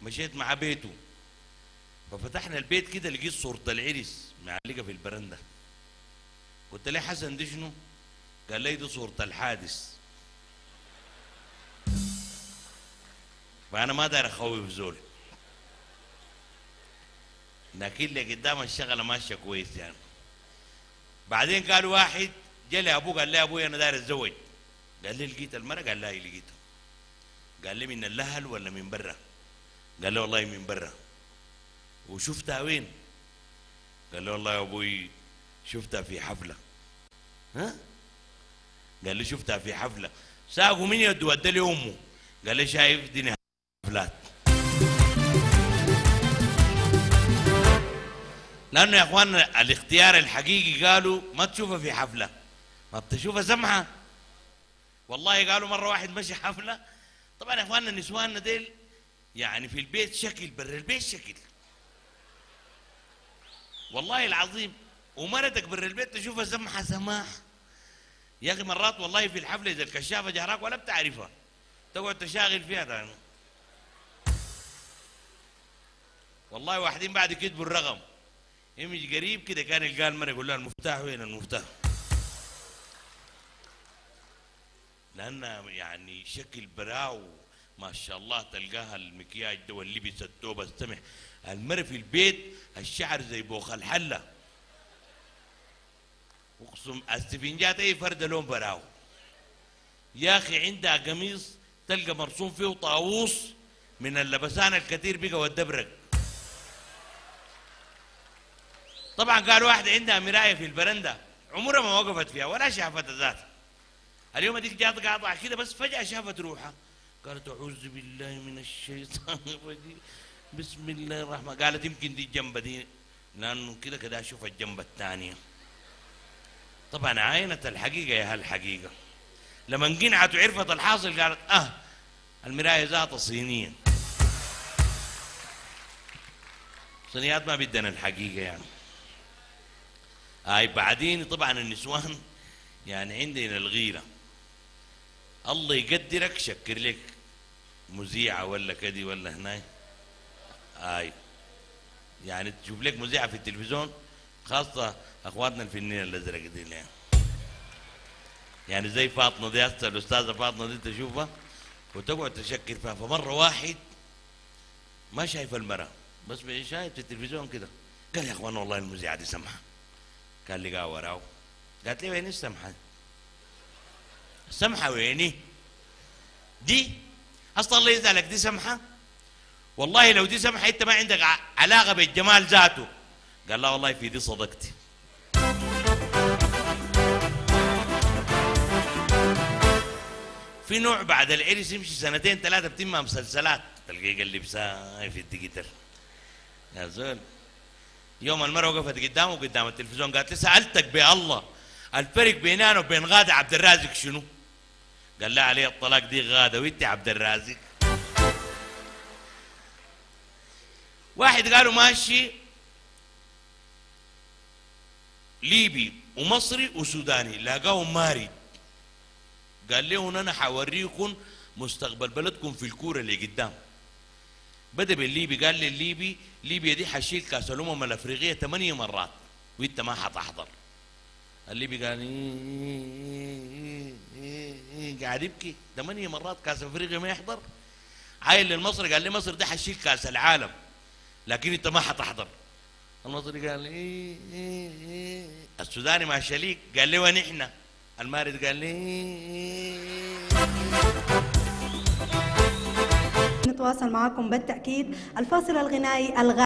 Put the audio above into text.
مشيت مع بيته، ففتحنا البيت كده لقيت صورة العرس معلقة في البرندة. قلت له حسن دي شنو؟ قال لي دي صورة الحادث. فأنا ما داير أخوف زول، لكن اللي قدام الشغلة ماشية كويس يعني. بعدين قالوا واحد جا لي أبوه قال لي أبوي أنا داير أتزوج. قال لي لقيت المرأة؟ قال لا لقيتها. قال لي من الأهل ولا من برا؟ قال له والله من برا. وشفتها وين؟ قال له والله يا أبوي شفتها في حفلة. ها؟ قال لي شفتها في حفلة. ساقوا من يده ودى لي أمه. قال لي شايف دي نهاية الحفلات. لأنه يا إخواننا الاختيار الحقيقي قالوا ما تشوفها في حفلة، ما بتشوفها سمحة. والله قالوا مرة واحد مشي حفلة. طبعا يا إخواننا نسواننا ديل يعني في البيت شكل، برا البيت شكل، والله العظيم. ومرتك برا البيت تشوفها سمحة سماح. يا أخي مرات والله في الحفلة إذا الكشافة جهراك ولا بتعرفها، تقعد تشاغل فيها تاني. والله واحدين بعد كتبوا الرقم، يمشي قريب كده كان يلقى المرة يقول لها المفتاح وين المفتاح؟ لأنها يعني شكل براو ما شاء الله. تلقاها المكياج ده واللبس التوبة السمح. المرة في البيت الشعر زي بوخ الحلة، اقسم السفنجات اي فرد لون براو. يا اخي عندها قميص تلقى مرسوم فيه طاووس من اللبسان الكثير بقى والدبرق. طبعا قال واحدة عندها مراية في البرندة عمرها ما وقفت فيها ولا شافت ذاتها. اليوم ديك جات قاطعة كده بس فجأة شافت روحها، قالت أعوذ بالله من الشيطان الرجيم بسم الله الرحمن. قالت يمكن دي الجنبة دي، لأنه كده كده أشوف الجنبة الثانية. طبعا عاينت الحقيقة يا هالحقيقة. لما انقنعت وعرفت الحاصل قالت المراية ذاتها صينية. صينيات ما بدنا الحقيقة يعني. بعدين طبعا النسوان يعني عندنا الغيرة. الله يقدرك شكر لك مذيعة ولا كدي ولا هناي يعني تشوف لك مذيعة في التلفزيون، خاصة اخواتنا الفنانين الازرق دي يعني زي فاطمة دي هسه الاستاذة فاطمة دي تشوفها وتقعد تشكر فيها. فمرة واحد ما شايف المرأة بس شايف في التلفزيون كده، قال يا اخوان والله المذيعة دي سمحة. قال لي قاعد وراه. قالت لي وين السمحة؟ السمحة ويني؟ دي اصلا الله يزعلك دي سمحة؟ والله لو دي سمحة انت ما عندك علاقة بالجمال ذاته. قال لا والله في دي صدقتي. في نوع بعد العرس يمشي سنتين ثلاثة بتمها مسلسلات، تلقيه قال لي بساي في الديجيتال يا زول. يوم المرة وقفت قدامه قدام التلفزيون قالت لي سألتك بالله الفرق بيننا انا وبين غادة عبد الرازق شنو؟ قال لا عليه الطلاق دي غادة وانت عبد الرازق. واحد قالوا ماشي ليبي ومصري وسوداني لاقاهم مارد، قال لهم انا حوريكم مستقبل بلدكم في الكوره اللي قدام. بدا بالليبي، قال لي الليبي ليبيا دي حشيل كاس الامم الافريقيه 8 مرات وانت ما حتحضر. الليبي قال قاعد يبكي 8 مرات كاس افريقيا ما يحضر. عايل للمصري قال لي مصر دي حشيل كاس العالم لكن انت ما حتحضر. المصري قال السوداني مع شليك قال لي وين احنا؟ المارد قال لي نتواصل معكم بالتأكيد. الفاصل الغنائي